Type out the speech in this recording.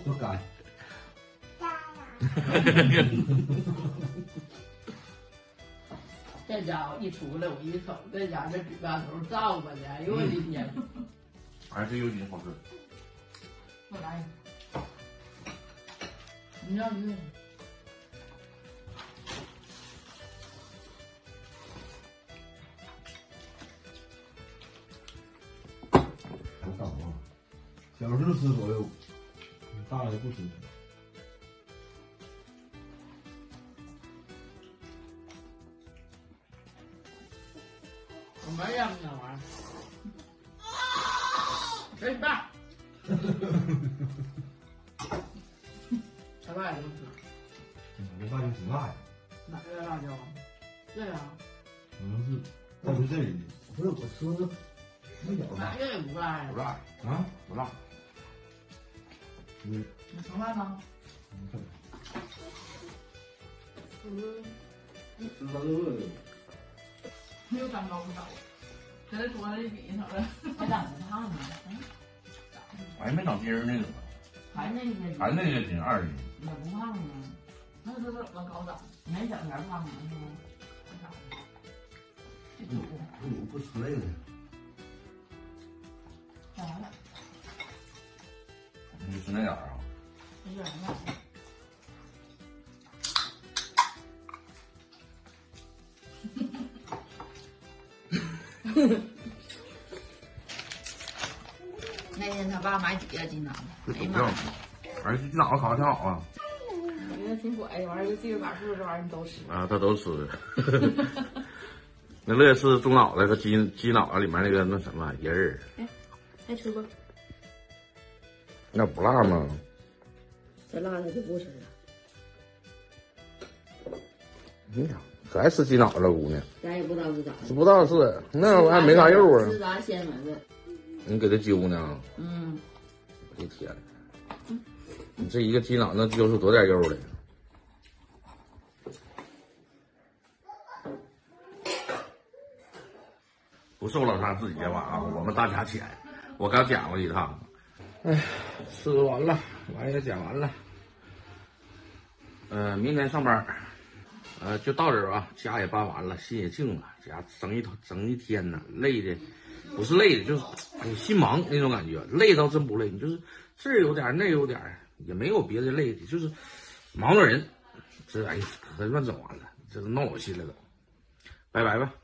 多干。 这家伙一出来，我一瞅，这家这指甲头照吧的，哎呦我的天！ 还是有点好吃。 我来，你要你。 我少啊，小时候吃左右，大了就不吃了。 我没让那玩意儿。吃一半。小外头吃。 我发现挺辣呀。 哪个辣椒啊？对呀。 可能是带回这里的。不是我说的，没有哪个也不辣呀？ 不辣啊， 不辣。 你盛饭吗？ 知道热的。 没有长高不高，跟他说的比上了，还长不胖呢。 还没长筋儿那个， 还那个还那个斤20斤。 也不胖呢，那他怎么高长？没小前胖呢是吗？ 我不吃累了。 干啥了？ 你就吃那点儿啊？ 没点呢。那天他爸买几个金囊？哎呀妈呀！ 哎，鸡脑子烤的挺好啊。 我觉得挺乖，这玩意儿就记着把住这玩意儿你都吃。 啊，他都吃。那乐是猪脑袋和鸡脑袋里面那个那什么仁儿。 哎，还吃过？ 那不辣吗？ 再辣他就不吃了。 哎呀，可爱吃鸡脑袋了，姑娘。 咱也不知道是咋。 不知道是那还没啥肉啊。 吃啥鲜闻的？ 你给它揪呢？ 嗯。 我的天！你这一个鸡脑能揪出多点肉来？不受老三自己的碗啊，我们大家捡。我刚捡过一趟。哎，吃完了，碗也捡完了。明天上班，就到这儿吧。家也搬完了，心也静了。家整一天呢，累的，不是累的，就是哎心忙那种感觉。累倒真不累，你就是这儿有点，那儿有点，也没有别的累的，就是忙着人。这哎，可算整完了，这都闹我心了都。拜拜吧。